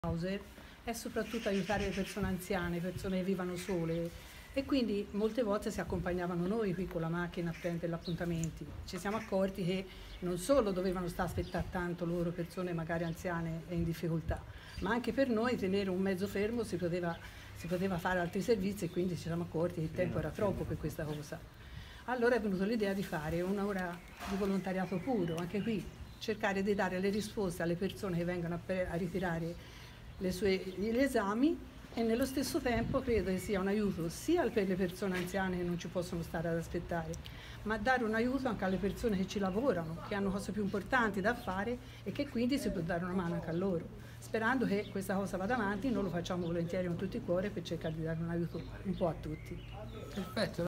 è soprattutto aiutare le persone anziane, persone che vivono sole, e quindi molte volte si accompagnavano noi qui con la macchina a prendere gli appuntamenti. Ci siamo accorti che non solo dovevano stare a aspettare tanto loro, persone magari anziane e in difficoltà, ma anche per noi tenere un mezzo fermo si poteva fare altri servizi, e quindi ci siamo accorti che il tempo era troppo per questa cosa. Allora è venuta l'idea di fare un'ora di volontariato puro, anche qui cercare di dare le risposte alle persone che vengono a ritirare gli esami, e nello stesso tempo credo che sia un aiuto sia per le persone anziane che non ci possono stare ad aspettare, ma dare un aiuto anche alle persone che ci lavorano, che hanno cose più importanti da fare, e che quindi si può dare una mano anche a loro. Sperando che questa cosa vada avanti, noi lo facciamo volentieri con tutto il cuore per cercare di dare un aiuto un po' a tutti. Perfetto.